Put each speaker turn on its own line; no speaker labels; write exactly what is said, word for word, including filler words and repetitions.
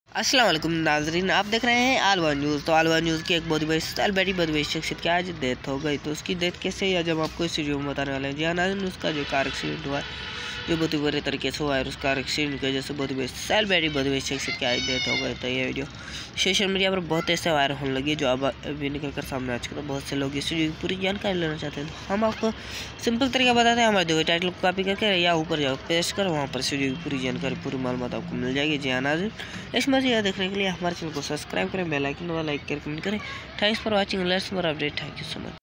अस्सलाम वालेकुम नाजरीन, आप देख रहे हैं आलवा न्यूज़। तो आलवा न्यूज़ की एक बहुत बड़ी सेलिब्रिटी बहुत बड़ी शख्सियत की आज डेथ हो गई। तो उसकी डेथ कैसे या जब आपको इस वीडियो में बताने वाले हैं। जी हाँ नाजरीन, उसका जो कार एक्सीडेंट हुआ है जो बहुत ही बुरे तरीके से हुआ है, उस कार एक्सीडेंट की वजह से बहुत ही बड़ी सेलिब्रिटी बहुत बड़ी शख्सियत की आज डेथ हो गई। तो ये वीडियो सोशल मीडिया पर बहुत ऐसे वायरल होने लगी जो अब अभी निकल कर सामने आ चुका। तो बहुत से लोग इस वीडियो की पूरी जानकारी लेना चाहते हैं। तो हम आपको सिंपल तरीका बताते हैं। हमारे देखो टाइटल को कॉपी करके या ऊपर जाओ पेस्ट कर, वहाँ पर इस वीडियो की पूरी जानकारी पूरी मालूमात आपको मिल जाएगी। जी हाँ नाज़रीन, इस मज़े देखने के लिए हमारे चैनल को सब्सक्राइब करें, बेल आइकन वाला लाइक करें, कमेंट करें। Thanks for watching, let's more update. Thank you so much.